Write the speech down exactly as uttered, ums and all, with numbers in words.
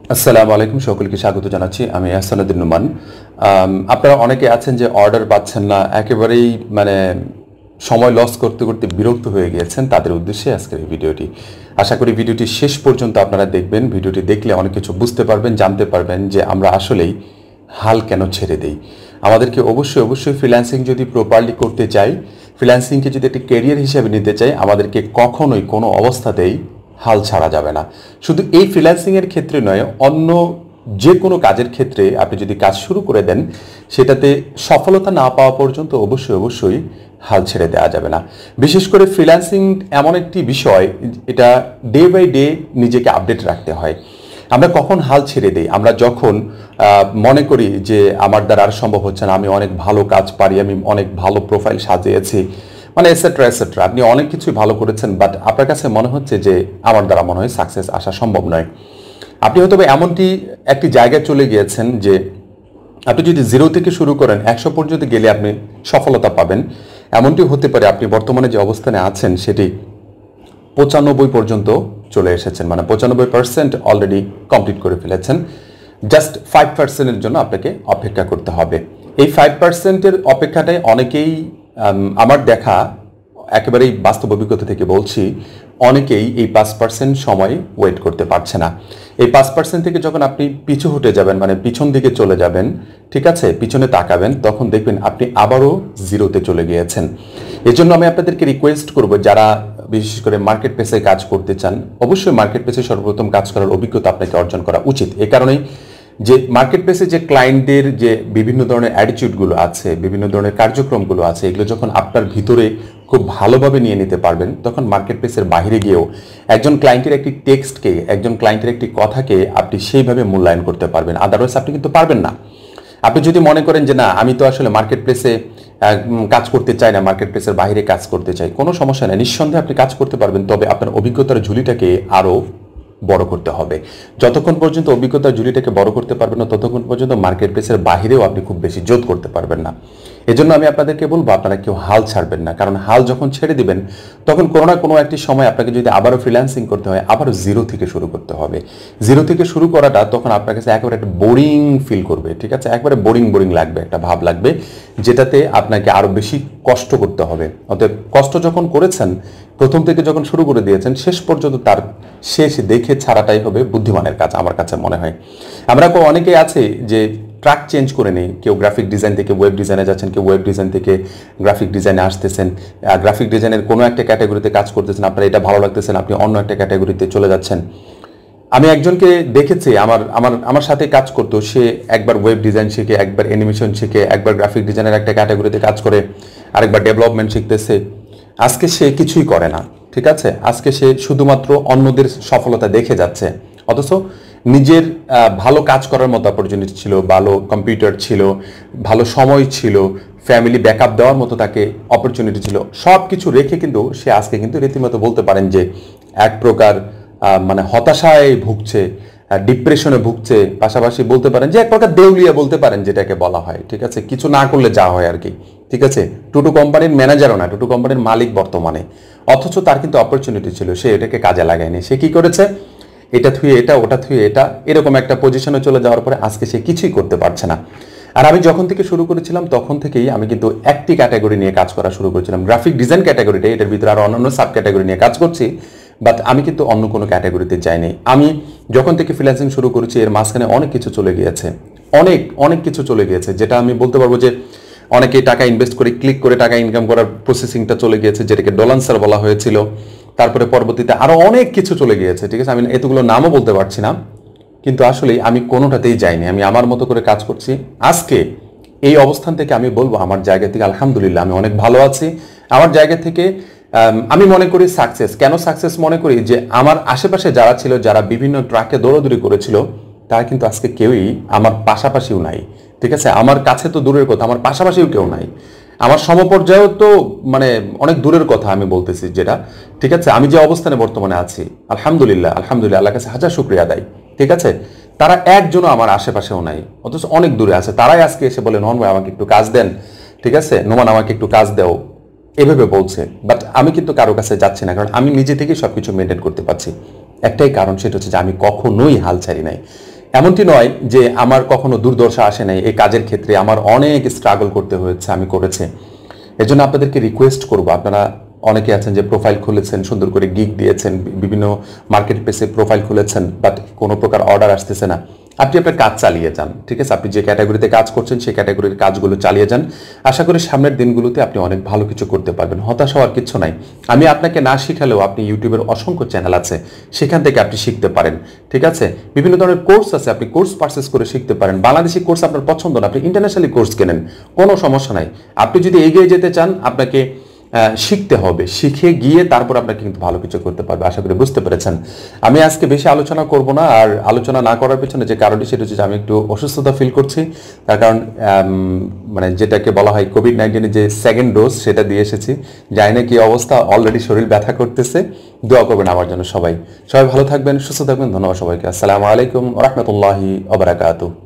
আসসালামু আলাইকুম, সকলকে স্বাগত জানাচ্ছি। আমি আহসান উদ্দিন নোমান। আপনারা অনেকে আছেন যে অর্ডার পাচ্ছেন না, একেবারেই মানে সময় লস করতে করতে বিরক্ত হয়ে গিয়েছেন, তাদের উদ্দেশ্যে আজকের এই ভিডিওটি। আশা করি ভিডিওটি শেষ পর্যন্ত আপনারা দেখবেন। ভিডিওটি দেখলে অনেক কিছু বুঝতে পারবেন, জানতে পারবেন যে আমরা আসলেই হাল কেন ছেড়ে দেই। আমাদেরকে অবশ্যই অবশ্যই ফ্রিল্যান্সিং যদি প্রপারলি করতে চাই, ফ্রিল্যান্সিংকে যদি একটা ক্যারিয়ার হিসেবে নিতে চাই, আমাদেরকে কখনোই কোনো অবস্থাতেই হাল ছাড়া যাবে না। শুধু এই ফ্রিল্যান্সিংয়ের ক্ষেত্রে নয়, অন্য যে কোনো কাজের ক্ষেত্রে আপনি যদি কাজ শুরু করে দেন, সেটাতে সফলতা না পাওয়া পর্যন্ত অবশ্যই অবশ্যই হাল ছেড়ে দেওয়া যাবে না। বিশেষ করে ফ্রিল্যান্সিং এমন একটি বিষয়, এটা ডে বাই ডে নিজেকে আপডেট রাখতে হয়। আমরা কখন হাল ছেড়ে দিই? আমরা যখন মনে করি যে আমার দ্বারা আর সম্ভব হচ্ছে না, আমি অনেক ভালো কাজ পারি, আমি অনেক ভালো প্রোফাইল সাজিয়েছি, মানে এসেট্রা এসেট্রা, আপনি অনেক কিছুই ভালো করেছেন, বাট আপনার কাছে মনে হচ্ছে যে আমার দ্বারা মনে হয় সাকসেস আসা সম্ভব নয়। আপনি হয়তো এমনটি একটি জায়গায় চলে গিয়েছেন যে আপনি যদি জিরো থেকে শুরু করেন, একশো পর্যন্ত গেলে আপনি সফলতা পাবেন। এমনটি হতে পারে আপনি বর্তমানে যে অবস্থানে আছেন সেটি পঁচানব্বই পর্যন্ত চলে এসেছেন, মানে পঁচানব্বই পার্সেন্ট অলরেডি কমপ্লিট করে ফেলেছেন। জাস্ট ফাইভ পার্সেন্টের জন্য আপনাকে অপেক্ষা করতে হবে। এই ফাইভ পার্সেন্টের অপেক্ষাটাই অনেকেই, আমার দেখা একেবারেই বাস্তব অভিজ্ঞতা থেকে বলছি, অনেকেই এই পাঁচ পার্সেন্ট সময় ওয়েট করতে পারছে না। এই পাঁচ পার্সেন্ট থেকে যখন আপনি পিছু হটে যাবেন, মানে পিছন দিকে চলে যাবেন, ঠিক আছে, পিছনে তাকাবেন, তখন দেখবেন আপনি আবারও জিরোতে চলে গিয়েছেন। এজন্য আমি আপনাদেরকে রিকোয়েস্ট করব, যারা বিশেষ করে মার্কেট প্লেসে কাজ করতে চান, অবশ্যই মার্কেট প্লেসে সর্বপ্রথম কাজ করার অভিজ্ঞতা আপনাকে অর্জন করা উচিত। এ কারণেই যে মার্কেট প্লেসে যে ক্লায়েন্টদের যে বিভিন্ন ধরনের অ্যাটিটিউডগুলো আছে, বিভিন্ন ধরনের কার্যক্রমগুলো আছে, এগুলো যখন আপনার ভিতরে খুব ভালোভাবে নিয়ে নিতে পারবেন, তখন মার্কেট প্লেসের বাইরে গিয়েও একজন ক্লায়েন্টের একটি টেক্সটকে, একজন ক্লায়েন্টের একটি কথাকে আপনি সেইভাবে মূল্যায়ন করতে পারবেন। আদারওয়াইজ আপনি কিন্তু পারবেন না। আপনি যদি মনে করেন যে না, আমি তো আসলে মার্কেট প্লেসে কাজ করতে চাই না, মার্কেট প্লেসের বাইরে কাজ করতে চাই, কোনো সমস্যা নেই, নিঃসন্দেহে আপনি কাজ করতে পারবেন। তবে আপনার অভিজ্ঞতার ঝুলিটাকে আরও বড় করতে হবে। যতক্ষণ পর্যন্ত অভিজ্ঞতার ঝুলিটাকে বড় করতে পারবেন না, ততক্ষণ পর্যন্ত মার্কেট প্লেসের বাহিরেও আপনি খুব বেশি জোর করতে পারবেন না। এজন্য আমি আপনাদেরকে বলবো, আপনারা কেউ হাল ছাড়বেন না। কারণ হাল যখন ছেড়ে দিবেন, তখন কোনো না কোনো একটি সময় আপনাকে যদি আবারও ফ্রিল্যান্সিং করতে হয়, আবারও জিরো থেকে শুরু করতে হবে। জিরো থেকে শুরু করাটা তখন আপনার কাছে একেবারে একটা বোরিং ফিল করবে, ঠিক আছে, একবারে বোরিং বোরিং লাগবে, একটা ভাব লাগবে, যেটাতে আপনাকে আরও বেশি কষ্ট করতে হবে। অতএব কষ্ট যখন করেছেন, প্রথম থেকে যখন শুরু করে দিয়েছেন, শেষ পর্যন্ত তার শেষ দেখে ছাড়াটাই হবে বুদ্ধিমানের কাজ, আমার কাছে মনে হয়। আমরা অনেকেই আছে যে ট্র্যাক চেঞ্জ করে নেই, কেউ গ্রাফিক ডিজাইন থেকে ওয়েব ডিজাইনে যাচ্ছেন, কেউ ওয়েব ডিজাইন থেকে গ্রাফিক ডিজাইনে আসতেছেন, গ্রাফিক ডিজাইনের কোনো একটা ক্যাটাগরিতে কাজ করতেছেন, আপনার এটা ভালো লাগতেছেন, আপনি অন্য একটা ক্যাটাগরিতে চলে যাচ্ছেন। আমি একজনকে দেখেছি, আমার আমার আমার সাথে কাজ করতো, সে একবার ওয়েব ডিজাইন শিখে, একবার অ্যানিমেশন শিখে, একবার গ্রাফিক ডিজাইনের একটা ক্যাটাগরিতে কাজ করে, আরেকবার ডেভেলপমেন্ট শিখতেছে। আজকে সে কিছুই করে না, ঠিক আছে, আজকে সে শুধুমাত্র অন্যদের সফলতা দেখে যাচ্ছে। অথচ নিজের ভালো কাজ করার মতো অপরচুনিটি ছিল, ভালো কম্পিউটার ছিল, ভালো সময় ছিল, ফ্যামিলি ব্যাকআপ দেওয়ার মতো তাকে অপরচুনিটি ছিল, সব কিছু রেখে কিন্তু সে আজকে কিন্তু রীতিমতো বলতে পারেন যে এক প্রকার মানে হতাশায় ভুগছে, ডিপ্রেশনে ভুগছে, পাশাপাশি বলতে পারেন যে এক প্রকার দেউলিয়া বলতে পারেন, যেটাকে বলা হয়, ঠিক আছে, কিছু না করলে যা হয় আর কি, ঠিক আছে। টুটু কোম্পানির ম্যানেজারও না, টুটু কোম্পানির মালিক বর্তমানে, অথচ তার কিন্তু অপরচুনিটি ছিল, সে এটাকে কাজে লাগায়নি। সে কি করেছে? এটা থুয়ে এটা, ওটা থুয়ে এটা, এরকম একটা পজিশনে চলে যাওয়ার পরে আজকে সে কিছুই করতে পারছে না। আর আমি যখন থেকে শুরু করেছিলাম, তখন থেকেই আমি কিন্তু একটি ক্যাটাগরি নিয়ে কাজ করা শুরু করেছিলাম, গ্রাফিক ডিজাইন ক্যাটাগরিটা। এটার ভিতরে আরও অন্যান্য সাব ক্যাটাগরি নিয়ে কাজ করছি, বাট আমি কিন্তু অন্য কোনো ক্যাটাগরিতে যাইনি। আমি যখন থেকে ফ্রিল্যান্সিং শুরু করেছি, এর মাঝখানে অনেক কিছু চলে গিয়েছে, অনেক অনেক কিছু চলে গিয়েছে, যেটা আমি বলতে পারবো যে অনেকে টাকা ইনভেস্ট করে ক্লিক করে টাকা ইনকাম করার প্রসেসিংটা চলে গিয়েছে, যেটাকে ডলান্সার বলা হয়েছিল। তারপরে পরবর্তীতে আরও অনেক কিছু চলে গিয়েছে, ঠিক আছে, আমি এতগুলো নামও বলতে পারছি না, কিন্তু আসলে আমি কোনোটাতেই যাইনি, আমি আমার মতো করে কাজ করছি। আজকে এই অবস্থান থেকে আমি বলবো, আমার জায়গা থেকে আলহামদুলিল্লাহ আমি অনেক ভালো আছি। আমার জায়গা থেকে আমি মনে করি সাকসেস। কেন সাকসেস মনে করি? যে আমার আশেপাশে যারা ছিল, যারা বিভিন্ন ট্রাকে দৌড়াদৌড়ি করেছিল, তারা কিন্তু আজকে কেউই আমার পাশাপাশিও নাই, ঠিক আছে, আমার কাছে তো দূরের কথা, আমার পাশাপাশিও কেউ নাই, আমার সমপর্যায়েও তো মানে অনেক দূরের কথা আমি বলতেছি, যেটা, ঠিক আছে, আমি যে অবস্থানে বর্তমানে আছি, আলহামদুলিল্লাহ আলহামদুলিল্লাহ আল্লাহর কাছে হাজার শুকরিয়া আদায়, ঠিক আছে, তারা একজনও আমার আশেপাশেও নাই, অথচ অনেক দূরে আছে। তারাই আজকে এসে বলে, নোমান ভাই আমাকে একটু কাজ দেন, ঠিক আছে, নোমান আমাকে একটু কাজ দাও, এভাবে বলছে। বাট আমি কিন্তু কারো কাছে যাচ্ছি না, কারণ আমি নিজে থেকেই সবকিছু মেনটেন করতে পারছি। একটাই কারণ, সেটা হচ্ছে যে আমি কখনোই হাল ছাড়ি নাই। এমনটি নয় যে আমার কখনো দুর্দশা আসে নাই, এই কাজের ক্ষেত্রে আমার অনেক স্ট্রাগল করতে হয়েছে, আমি করেছি। এজন্য আপনাদেরকে রিকোয়েস্ট করব, আপনারা অনেকে আছেন যে প্রোফাইল খুলেছেন, সুন্দর করে গিগ দিয়েছেন, বিভিন্ন মার্কেট প্লেসে প্রোফাইল খুলেছেন, বাট কোনো প্রকার অর্ডার আসতেছে না। আপনি আপনার কাজ চালিয়ে যান, ঠিক আছে? আপনি যে ক্যাটাগরিতে কাজ করছেন সেই ক্যাটাগরির কাজগুলো চালিয়ে যান। আশা করি সামনের দিনগুলোতে আপনি অনেক ভালো কিছু করতে পারবেন, হতাশ হওয়ার কিছু নাই। আমি আপনাকে না শিখালেও আপনি ইউটিউবের অসংখ্য চ্যানেল আছে, সেখান থেকে আপনি শিখতে পারেন, ঠিক আছে? বিভিন্ন ধরনের কোর্স আছে, আপনি কোর্স পারচেস করে শিখতে পারেন। বাংলাদেশি কোর্স আপনার পছন্দ না, আপনি ইন্টারন্যাশনালি কোর্স কেনেন, কোনো সমস্যা নাই। আপনি যদি এগিয়ে যেতে চান, আপনাকে শিখতে হবে, শিখে গিয়ে তারপর আপনাকে কিন্তু ভালো কিছু করতে পারবে। আশা করি বুঝতে পেরেছেন। আমি আজকে বেশি আলোচনা করব না, আর আলোচনা না করার পেছনে যে কারণটি সেটা হচ্ছে যে আমি একটু অসুস্থতা ফিল করছি। তার কারণ মানে যেটাকে বলা হয় কোভিড নাইন্টিনের যে সেকেন্ড ডোজ, সেটা দিয়ে এসেছি। জানি না কি অবস্থা, অলরেডি শরীর ব্যথা করতেছে। দোয়া করবেন আমার জন্য সবাই। সবাই ভালো থাকবেন, সুস্থ থাকবেন। ধন্যবাদ সবাইকে। আসসালামু আলাইকুম ওয়া রাহমাতুল্লাহি ওয়া বারাকাতুহু।